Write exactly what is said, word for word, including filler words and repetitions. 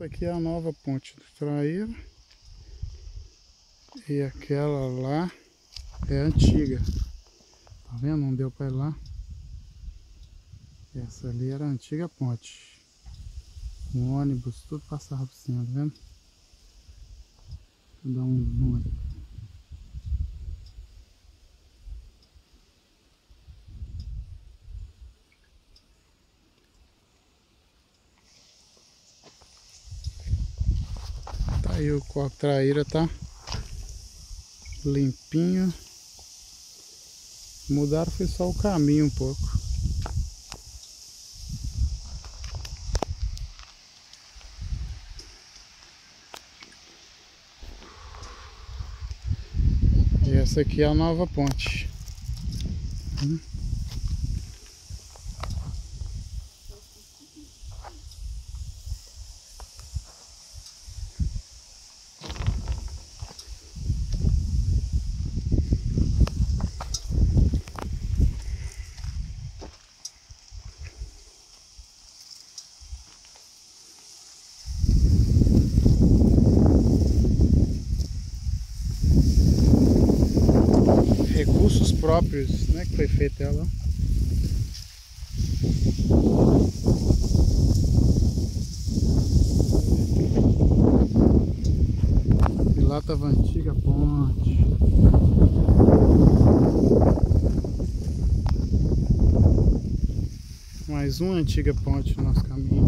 Essa aqui é a nova ponte do Traíra. E aquela lá é antiga. Tá vendo? Não deu pra ir lá. Essa ali era a antiga ponte. Um ônibus, tudo passava por cima, tá vendo? Vou dar um zoom aqui. Tá aí o Córrego Traíra, tá limpinho. Mudaram foi só o caminho um pouco. E essa aqui é a nova ponte. Hum. Recursos próprios, né, que foi feita ela. E lá estava a antiga ponte. Mais uma antiga ponte no nosso caminho.